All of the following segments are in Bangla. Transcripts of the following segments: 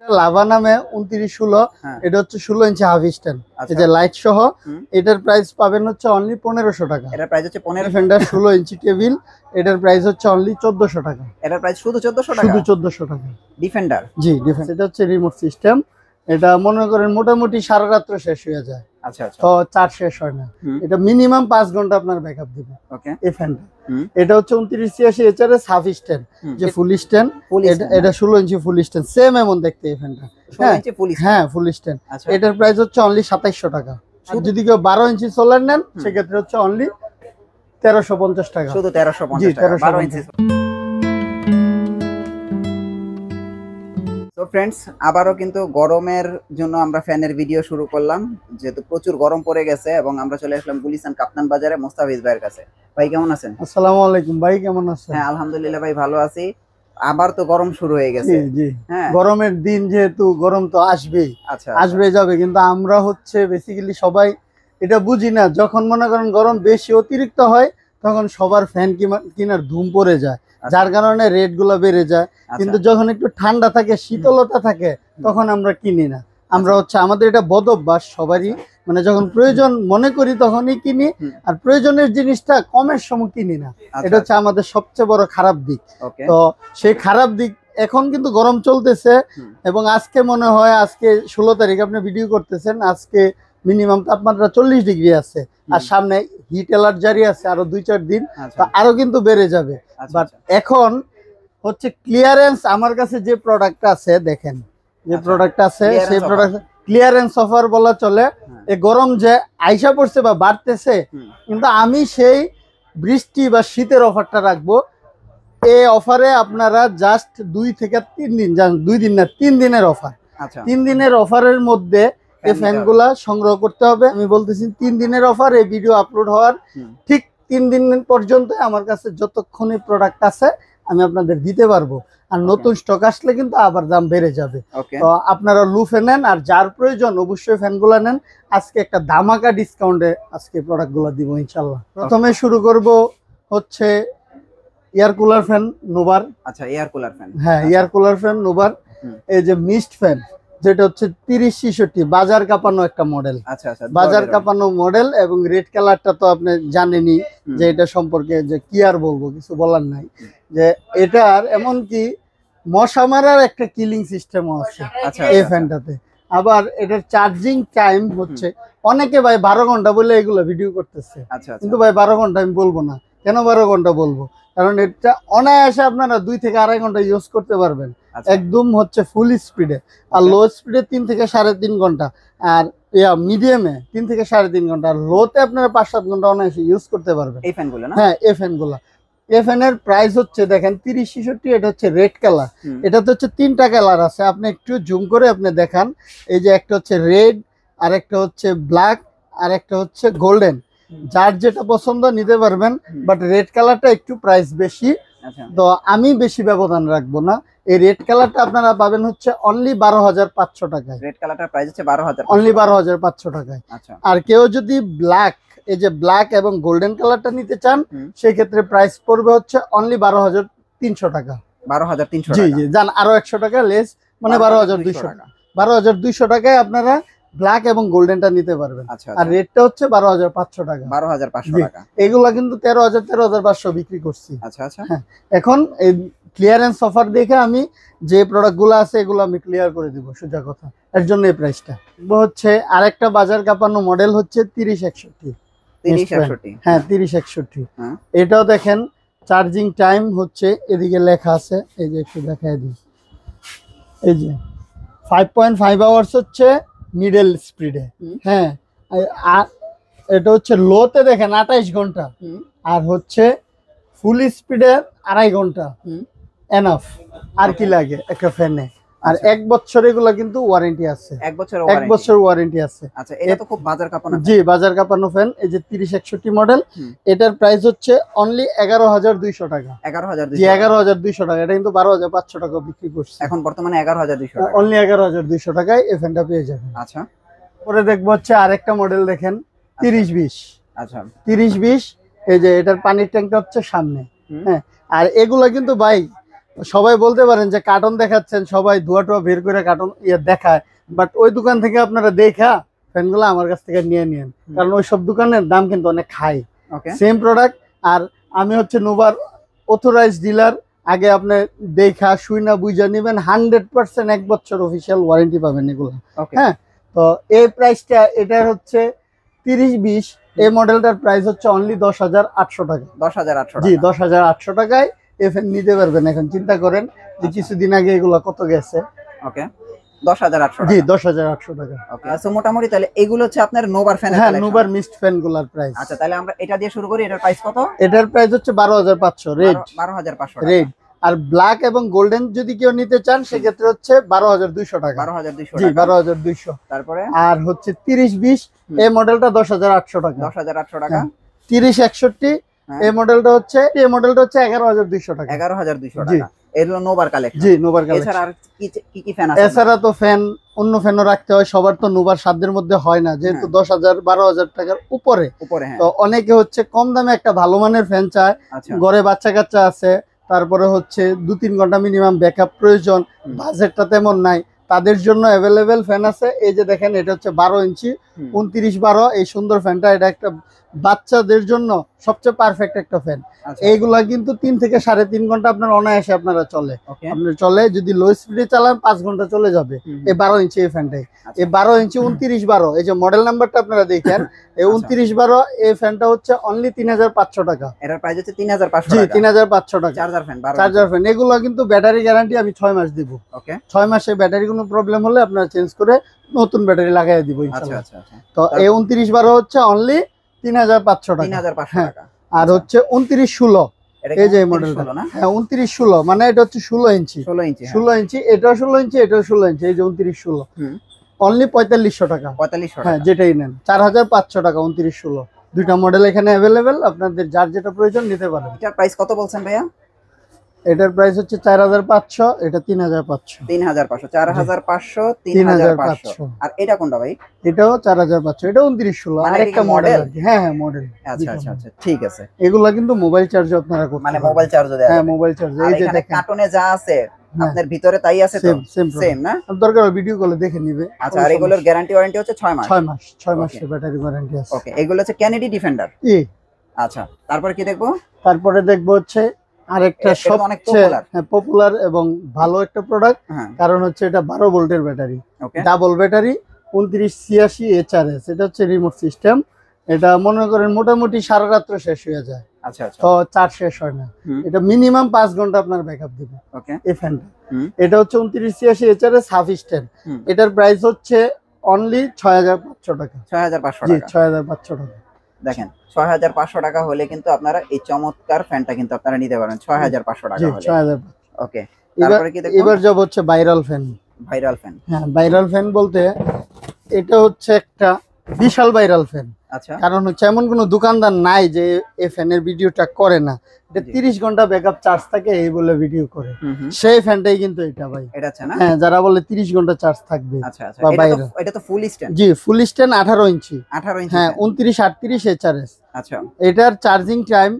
লাভা নামে 2916, এটা হচ্ছে 16 ইঞ্চি হাফ স্ট্যান্ড, এই যে লাইট সহ। এটার প্রাইস পাবেন হচ্ছে অনলি 1500 টাকা। এটার প্রাইস হচ্ছে 1500। ডিফেন্ডার 16 ইঞ্চি টেবিল, এটার প্রাইস হচ্ছে অনলি 1400 টাকা। এটার প্রাইস শুধু 1400 টাকা, শুধু 1400 টাকা। ডিফেন্ডার, জি ডিফেন্ডার। এটা হচ্ছে রিমোট সিস্টেম, এটা মনে করেন মোটামুটি সারা রাত্র শেষ হয়ে যায়। আচ্ছা আচ্ছা, তো চার্জ শেষ হয় না। এটা মিনিমাম 5 ঘন্টা আপনার ব্যাকআপ দিবে। ওকে। এই ফ্যানটা এটা হচ্ছে 2986 এইচআরএস হাফ স্ট্যান্ড, যে ফুল স্ট্যান্ড। এটা 16 ইঞ্চি ফুল স্ট্যান্ড, সেম এমন দেখতে এই ফ্যানটা। 16 ইঞ্চি ফুল স্ট্যান্ড, হ্যাঁ ফুল স্ট্যান্ড। এটার প্রাইস হচ্ছে অনলি 2700 টাকা। যদি কেউ 12 ইঞ্চি সোলার নেন সেক্ষেত্রে হচ্ছে অনলি 1350 টাকা। শুধু 1350 টাকা 12 ইঞ্চি। তো ফ্রেন্ডস, আবারও কিন্তু গরমের জন্য আমরা ফ্যানের ভিডিও শুরু করলাম, যেহেতু প্রচুর গরম পড়ে গেছে, এবং আমরা চলে আসলাম গুলিস্তান কাপ্তান বাজারে মোস্তাফিজ ভাইয়ের কাছে। ভাই কেমন আছেন? আসসালামু আলাইকুম ভাই, কেমন আছেন? হ্যাঁ আলহামদুলিল্লাহ ভাই, ভালো আছি। আবার তো গরম শুরু হয়ে গেছে। জি হ্যাঁ, গরমের দিন যেহেতু, গরম তো আসবেই। আচ্ছা আসবে যাবে, কিন্তু আমরা হচ্ছে বেসিক্যালি সবাই এটা বুঝি না। যখন মনে করেন গরম বেশি অতিরিক্ত হয় তখন সবার ফ্যান কেনার ধুম পড়ে যায়, যার কারণে রেট গুলো বেড়ে যায়। কিন্তু যখন একটু ঠান্ডা থাকে, শীতলতা থাকে, তখন আমরা কিনি না। আমরা হচ্ছে আমাদের এটা বদ অভ্যাস সবারই, মানে যখন প্রয়োজন মনে করি তখনই কিনি, আর প্রয়োজনের জিনিসটা কমের সময় কিনি না। এটা হচ্ছে আমাদের সবচেয়ে বড় খারাপ দিক। তো সেই খারাপ দিক, এখন কিন্তু গরম চলতেছে, এবং আজকে মনে হয় আজকে 16 তারিখ আপনি ভিডিও করতেছেন, আজকে মিনিমাম তাপমাত্রা 40 ডিগ্রি আছে, আর সামনে হিট অ্যালার্ট জারি আছে আরো 2-4 দিন, তো আরো কিন্তু বেড়ে যাবে। বাট এখন হচ্ছে ক্লিয়ারেন্স, আমার কাছে যে প্রোডাক্ট আছে দেখেন, যে প্রোডাক্ট আছে সেই প্রোডাক্ট ক্লিয়ারেন্স অফার বলা চলে। এই গরম যে আইসা পড়ছে বা বাড়তেছে, কিন্তু আমি সেই বৃষ্টি বা শীতের অফারটা রাখবো। এই অফারে আপনারা জাস্ট 2 থেকে 3 দিন, 2 দিন না 3 দিনের অফার। 3 দিনের অফারের মধ্যে এই ফ্যানগুলা সংগ্রহ করতে হবে। আমি বলতেছি 3 দিনের অফার। এই ভিডিও আপলোড হওয়ার ঠিক 3 দিন পর্যন্ত আমার কাছে যতক্ষণই প্রোডাক্ট আছে আমি আপনাদের দিতে পারবো। আর নতুন স্টক আসলে কিন্তু আবার দাম বেড়ে যাবে। তো আপনারা লুফে নেন, আর যার প্রয়োজন অবশ্যই ফ্যানগুলা নেন। আজকে একটা ধামাকা ডিসকাউন্টে আজকে প্রোডাক্টগুলো দিব ইনশাল্লাহ। প্রথমে শুরু করব হচ্ছে এয়ার কুলার ফ্যান নোভার। আচ্ছা, এয়ার কুলার ফ্যান। হ্যাঁ, এয়ার কুলার ফ্যান নোভার। এই যে মিস্ট ফ্যান, যেটা হচ্ছে 3066, বাজার কাঁপানো একটা মডেল। আচ্ছা আচ্ছা, বাজার কাঁপানো মডেল, এবং রেড কালারটা তো আপনি জানেনই, যে এটা সম্পর্কে যে কি আর বলবো, কিছু বলার নাই। যে এটার এমনকি মশা মারার একটা কিলিং সিস্টেমও আছে এই ফ্যানটাতে। আবার এটার চার্জিং টাইম হচ্ছে, অনেকে ভাই 12 ঘন্টা বলে এগুলো ভিডিও করতেছে, কিন্তু ভাই 12 ঘন্টা আমি বলবো না। কেন 12 ঘন্টা বলবো? কারণ এটা অনায়াসে আপনারা 2 থেকে 2.5 ঘন্টা ইউজ করতে পারবেন, একদম হচ্ছে ফুল স্পিডে। আর লো স্পিডে 3 থেকে 3.5 ঘন্টা, আর মিডিয়ামে 3 থেকে 3.5 ঘন্টা, আর লোতে আপনারা 5-7 ঘন্টা অনায়াসে ইউজ করতে পারবেন এই ফ্যানগুলো না? হ্যাঁ, এই ফ্যানগুলো। এই ফ্যানের প্রাইস হচ্ছে দেখেন 3066। এটা হচ্ছে রেড কালার। এটাতে হচ্ছে 3টা কালার আছে, আপনি একটু জুম করে আপনি দেখান। এই যে একটা হচ্ছে রেড, আর একটা হচ্ছে ব্ল্যাক, আর একটা হচ্ছে গোল্ডেন। যার যেটা পছন্দ নিতে পারবেন, বাট রেড কালারটা একটু প্রাইস বেশি, তো আমি বেশি ব্যবধান রাখবো না। এই রেড কালারটা আপনারা পাবেন হচ্ছে অনলি 12,500 টাকায়। রেড কালারটার প্রাইস হচ্ছে 12,000, অনলি 12,500 টাকায়। আর কেউ যদি ব্ল্যাক, এই যে ব্ল্যাক এবং গোল্ডেন কালারটা নিতে চান, সেই ক্ষেত্রে প্রাইস পড়বে হচ্ছে অনলি 12,300 টাকা। 12,300 জি জি, জান আরো 100 টাকা লেস, মানে 12,200 টাকা। 12,200 টাকায় আপনারা ব্ল্যাক এবং গোল্ডেনটা নিতে পারবেন। আর রেটটা হচ্ছে 12,500 টাকা। 12,500 টাকা। এগুলা কিন্তু 13,500 বিক্রি করছি। আচ্ছা আচ্ছা। হ্যাঁ, এখন এই ক্লিয়ারেন্স অফার দেখে আমি যে প্রোডাক্টগুলো আছে এগুলো আমি ক্লিয়ার করে দিব, সোজা কথা। এর জন্য এই প্রাইসটা হচ্ছে। আরেকটা বাজার কাঁপানো মডেল হচ্ছে 3061। 3061, হ্যাঁ 3061। এটাও দেখেন চার্জিং টাইম হচ্ছে, এদিকে লেখা আছে, এই যে একটু দেখায় দিই, এই যে 5.5 আওয়ার্স হচ্ছে মিডল স্পিডে। হ্যাঁ, আর এটা হচ্ছে লোতে দেখেন 28 ঘন্টা, আর হচ্ছে ফুল স্পিডে 2.5 ঘন্টা এনাফ। আর কি লাগে একটা ফ্যানে? আর 1 বছর এগুলো কিন্তু ওয়ারেন্টি আছে, 1 বছর ওয়ারেন্টি আছে। আচ্ছা, এটা তো খুব বাজার কাঁপানো। জি, বাজার কাঁপানো ফ্যান। এই যে 3061 মডেল, এটার প্রাইস হচ্ছে অনলি 11,200 টাকা। 11,200 টাকা। এটা কিন্তু 12,500 টাকা বিক্রি করছে, এখন বর্তমানে 11,200 টাকা। অনলি 11,200 টাকায় এই ফ্যানটা পেয়ে যাবেন। আচ্ছা, পরে দেখবো হচ্ছে আরেকটা মডেল দেখেন 3020। আচ্ছা, 3020। এই যে এটার পানির ট্যাঙ্কটা হচ্ছে সামনে। হ্যাঁ, আর এগুলা কিন্তু ভাই সবাই বলতে পারেন যে কার্টন দেখাচ্ছেন, সবাই ধোয়া টোয়া বের করে কার্টন দেখায়, বাট ওই দোকান থেকে আপনারা দেখা ফ্যানগুলো আমার কাছ থেকে নিয়ে নিন, কারণ ওই সব দোকানের দাম কিন্তু অনেক হাই। Okay, same product. আর আমি হচ্ছে নোভার অথরাইজড ডিলার, আগে আপনি দেখা শুইনা বুঝা নেবেন, 100% 1 বছর অফিসিয়াল ওয়ারেন্টি পাবেন এগুলো। ওকে, হ্যাঁ, তো এই প্রাইসটা এটার হচ্ছে 30-20, এই মডেলটার প্রাইস হচ্ছে অনলি 10,800 টাকা। 10,800 জি, টাকা। 10,800 টাকায় এই ফ্যান নিতে পারবেন। এখন চিন্তা করেন যে কিছুদিন আগে এগুলো কত গেছে। ওকে, 10,800 জি, টাকা। 10,800 টাকা। ওকে, সো মোটামুটি তাহলে এগুলো হচ্ছে আপনার নোভার ফ্যানের হ্যাঁ, কালেকশন। নোভার মিস্ট ফ্যান গুলার প্রাইস। আচ্ছা, তাহলে আমরা এটা দিয়ে শুরু করি। এটার প্রাইস কত? এটার প্রাইস হচ্ছে 12,500 রেড। 12,500 টাকা। রেড আর ব্ল্যাক এবং গোল্ডেন যদি কেউ নিতে চান সেক্ষেত্রে হচ্ছে 12,200 টাকা। 12,200 জি, টাকা। 12,200। তারপরে আর হচ্ছে 30-20 এই মডেলটা 10,800 টাকা। 10,800 টাকা। 30-61 এই মডেলটা হচ্ছে 11,200 টাকা। 11,200 জি। টাকা। এগুলো নোভার কালেকশন। জি, নোভার কালেকশন। এছাড়া আর কি কি ফ্যান আছে? এছাড়া তো ফ্যান, অন্য ফ্যানও রাখতে হয়, সবার তো নোভার সাধ্যের মধ্যে হয় না, যেহেতু 10,000-12,000 টাকার উপরে। হ্যাঁ। তো অনেকে হচ্ছে কম দামে একটা ভালো মানের ফ্যান চায়, আচ্ছা, ঘরে বাচ্চা কাচ্চা আছে, তারপরে হচ্ছে 2-3 ঘন্টা মিনিমাম ব্যাকআপ প্রয়োজন, বাজেটটা তেমন নাই, তাদের জন্য অ্যাভেলেবেল ফ্যান আছে। এই যে দেখেন, এটা হচ্ছে 12 ইঞ্চি 29-12, এই সুন্দর ফ্যানটা। এটা একটা বাচ্চাদের জন্য সবচেয়ে পারফেক্ট একটা ফ্যান। আচ্ছা। এইগুলা কিন্তু 3 থেকে 3.5 ঘন্টা আপনার অনায়াসে আপনারা চলে। ওকে, আপনার চলে, যদি লো স্পিডে চালান 5 ঘন্টা চলে যাবে। এই 12 ইঞ্চি এই ফ্যানটাই। এই 12 ইঞ্চি 29-12, এই যে মডেল নাম্বারটা আপনারা দেখেন, এই 29-12 এই ফ্যানটা হচ্ছে অনলি 3,500 টাকা। এটার প্রাইস হচ্ছে 3,500 জি, টাকা। 3,500 টাকা। Charger fan, 12 charger fan. এগুলো কিন্তু ব্যাটারি গ্যারান্টি আমি 6 মাস দিব। ওকে, 6 মাসে ব্যাটারি কোনো প্রবলেম হলে আপনারা চেঞ্জ করে নতুন ব্যাটারি লাগাই দিব আচ্ছা ইনশাআল্লাহ। আচ্ছা আচ্ছা। তো এই 29-12 হচ্ছে অনলি 3,500 টাকা। 3,500 হ্যাঁ। টাকা। আর হচ্ছে 29-16, এটা এই যে কি মডেলটা। 16 না? হ্যাঁ, 29-16 মানে এটা হচ্ছে 16 ইঞ্চি। 16 ইঞ্চি। হ্যাঁ। 16 ইঞ্চি, এটাও 16 ইঞ্চি, এটাও 16 ইঞ্চি। এই যে 29-16 হুম। অনলি 4,500 টাকা। 4,500 হ্যাঁ, টাকা। যেটাই নেন 4,500 টাকা। 29-16 দুইটা মডেল এখানে অ্যাভেলেবেল, আপনাদের যার যেটা প্রয়োজন নিতে পারেন। এটার প্রাইস কত বলছেন ভাইয়া? এটার প্রাইস হচ্ছে 4,500, এটা 3,500। 3,500, 4,500, 3,500। আর এটা কোনটা ভাই? এটাও 4,500, এটা 29-16 মানে আরেকটা এটা কি মডেল। model? হ্যাঁ হ্যাঁ, মডেল। আচ্ছা আচ্ছা আচ্ছা, ঠিক আছে। এগুলা কিন্তু মোবাইল চার্জে আপনারা করতে মানে পারবেন। মোবাইল চার্জও দেয়া হ্যাঁ, যাবে। Mobile charge. আর এই যে এখানে দেখেন, কার্টুনে যা আছে হ্যাঁ, আপনার ভিতরে তাই আছে তো? সেম সেম না? দরকার ভিডিও কলে দেখে নিবে। আচ্ছা, আর এগুলোর গ্যারান্টি ওয়ারেন্টি হচ্ছে 6 মাস। 6 মাস, 6 মাসের ব্যাটারি ওয়ারেন্টি আছে। ওকে, এগুলো হচ্ছে ক্যানেডি ডিফেন্ডার। আচ্ছা, তারপর কি দেখবো? তারপরে দেখবো হচ্ছে আরেকটা এটা তো অনেক সবচেয়ে popular। পপুলার এবং ভালো একটা প্রোডাক্ট, হ্যাঁ, কারণ হচ্ছে এটা 12 ভোল্টের battery, okay, double battery 2986 HRS। এটা হচ্ছে রিমোট সিস্টেম। এটা মনে করেন মোটামুটি সারা রাত্র শেষ হয়ে যায়, আচ্ছা আচ্ছা, তো চার্জ শেষ হয় না। হুম, এটা মিনিমাম 5 ঘন্টা আপনার ব্যাকআপ দিবে ওকে, এই ফ্যানটা। হুম, এটা হচ্ছে 2986 HRS হাফ স্ট্যান্ড। হুম, এটার প্রাইস হচ্ছে অনলি 6,500 টাকা। 6,500 জি, টাকা। 6,500 টাকা। দেখেন, 6,500 টাকা হলে কিন্তু আপনারা এই চমৎকার ফ্যানটা কিন্তু আপনারা নিতে পারবেন 6,500 টাকা জি, হলে। 6,500। ওকে, এবার তারপরে কি দেখবো? এবার যাব হচ্ছে ভাইরাল ফ্যান। Viral fan. হ্যাঁ, ভাইরাল ফ্যান বলতে এটা হচ্ছে একটা বিশাল ভাইরাল ফ্যান। আচ্ছা, কারণ হচ্ছে এমন কোনো দোকানদার নাই যে এই ফ্যানের ভিডিওটা করে না। এটা জি। 30 ঘন্টা ব্যাকআপ চার্জ থাকে এই বলে ভিডিও করে। হুম হুম, সেই ফ্যানটাই কিন্তু এটা ভাই। এটা আছে না? হ্যাঁ, যারা বলে 30 ঘন্টা চার্জ থাকবে। আচ্ছা আচ্ছা, বা এটা তো ফুল স্ট্যান্ড। জি, ফুল স্ট্যান্ড 18 ইঞ্চি। 18 ইঞ্চি। হ্যাঁ, fan। 2938 HRS। আচ্ছা, এটার চার্জিং টাইম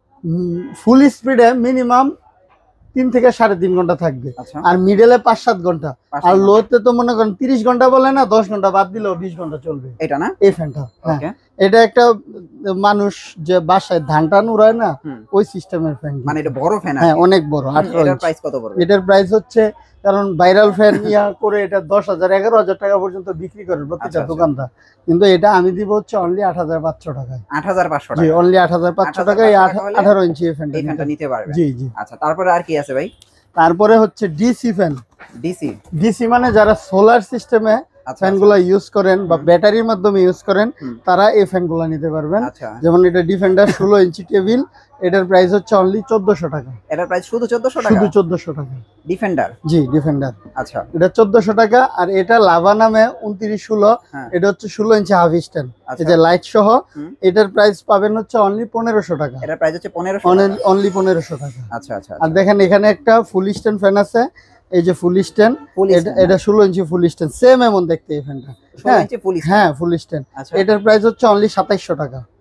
ফুল স্পিডে মিনিমাম 3 থেকে 3.5 ঘন্টা থাকবে, আচ্ছা, আর মিডলে 5-7 ঘন্টা, 5 আর ঘন্টা। লোতে তো মনে করেন 30 ঘন্টা বলে না, 10 ঘন্টা বাদ দিলেও 20 ঘন্টা চলবে এটা না? এই ফ্যানটা। হ্যাঁ, ওকে, এটা একটা মানুষ যে বাসায় ধান টান উড়ায় না, হুম, ওই সিস্টেমের ফ্যান। মানে এটা বড় ফ্যান। হ্যাঁ, অনেক বড়, 18 এটার ইঞ্চি। প্রাইস কত পড়বে? এটার প্রাইস হচ্ছে, কারণ ভাইরাল ফ্যান করে এটা 10,000-11,000 টাকা পর্যন্ত বিক্রি করে প্রতিটা আচ্ছা, আচ্ছা। দোকানদার, কিন্তু এটা আমি দিব হচ্ছে অনলি 8,500 টাকায়। 8,500 জি, টাকা। অনলি 8,500 টাকায় 18 ইঞ্চি এই ফ্যানটা এই ফ্যানটা নিতে পারবে। জি জি। আচ্ছা, তারপরে আর কি আছে ভাই? তারপরে হচ্ছে ডিসি ফ্যান। ডিসি। ডিসি মানে যারা সোলার সিস্টেমে আচ্ছা, ফ্যানগুলো ইউজ করেন বা হুম। ব্যাটারির মাধ্যমে ইউজ করেন, হুম। তারা এই ফ্যানগুলো নিতে পারবেন। আচ্ছা, যেমন এটা ডিফেন্ডার 16 ইঞ্চি টেবিল, এটার প্রাইস হচ্ছে অনলি 1400 টাকা। এটার প্রাইস শুধু 1400 টাকা? শুধু 1400 টাকা। ডিফেন্ডার। জি, ডিফেন্ডার। আচ্ছা, এটা 1400 টাকা। আর এটা লাভা নামে 2916, হ্যাঁ, এটা হচ্ছে 16 ইঞ্চি হাফ স্ট্যান্ড, আচ্ছা, এই যে লাইট সহ। হুম। এটার প্রাইস পাবেন হচ্ছে অনলি 1500 টাকা। এটার প্রাইস হচ্ছে 1500 টাকা। অনলি 1500 টাকা। আচ্ছা আচ্ছা, আর দেখেন এখানে একটা ফুল স্ট্যান্ড ফ্যান আছে, এই যে ফুল স্ট্যান্ড। ফুল এটা 16 ইঞ্চি ফুল স্ট্যান্ড, সেম এমন দেখতে এই ফ্যানটা। 16 ইঞ্চি ফুল স্ট্যান্ড। হ্যাঁ, ফুল স্ট্যান্ড। আচ্ছা, এটার প্রাইস হচ্ছে অনলি 2700 টাকা।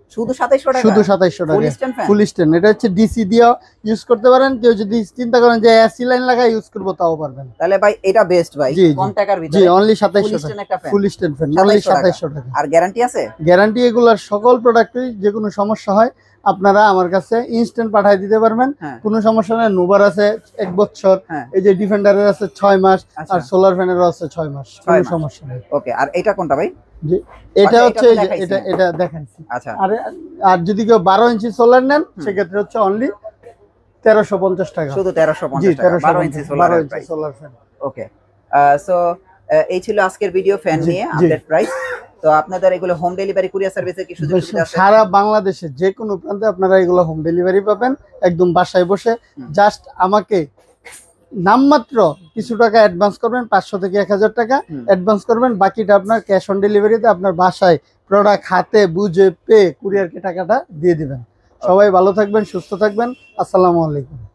শুধু 2700 টাকা, শুধু 2700 ফুল টাকা স্ট্যান্ড ফ্যান। Full stand. এটা হচ্ছে ডিসি দিয়ে ইউজ করতে পারেন, কেউ যদি চিন্তা করেন যে এসি লাইন লাগাই ইউজ করবো তাও পারবেন। তাহলে ভাই এটা বেস্ট ভাই, জি, কম টাকার জি ভিতরে অনলি ফুল 2700 স্ট্যান্ড টাকা একটা fan, full stand fan only 2700 টাকা। আর গ্যারান্টি আছে? গ্যারান্টি এগুলার সকল প্রোডাক্টই যে কোনো সমস্যা হয় আপনারা আমার কাছে ইনস্ট্যান্ট পাঠিয়ে দিতে পারবেন, হ্যাঁ। কোনো সমস্যা নেই। নোভার আছে 1 বছর, হ্যাঁ। এই যে ডিফেন্ডারের আছে 6 মাস, আচ্ছা। আর সোলার ফ্যানেরও আছে 6 মাস, কোনো 6 মাস। সমস্যা নেই। ওকে, আর এটা কোনটা ভাই? জি এটা আচ্ছা, হচ্ছে এটা তো এই যে দেখাইছি। এটা দেখাচ্ছি। আচ্ছা, আর আর যদি কেউ 12 ইঞ্চি সোলার নেন সেক্ষেত্রে হচ্ছে অনলি 1350 টাকা। শুধু জি 1350 টাকা 12 inch 12 solar inch price. Solar fan. Okay, so এই ছিল আজকের ভিডিও ফ্যান জি, নিয়ে জি। Update price. তো আপনাদের এগুলো হোম ডেলিভারি কুরিয়ার সার্ভিসের কি সুযোগ সুবিধা আছে? সারা বাংলাদেশে যে কোনো প্রান্তে আপনারা এগুলো হোম ডেলিভারি পাবেন, একদম বাসায় বসে। জাস্ট আমাকে নামমাত্র কিছু টাকা অ্যাডভান্স করবেন, 500 থেকে 1000 টাকা অ্যাডভান্স করবেন, বাকিটা আপনার ক্যাশ অন ডেলিভারিতে আপনার বাসায় প্রোডাক্ট হাতে বুঝে পেয়ে কুরিয়ারকে টাকাটা দিয়ে দিবেন। সবাই ভালো থাকবেন, সুস্থ থাকবেন। আসসালামু আলাইকুম।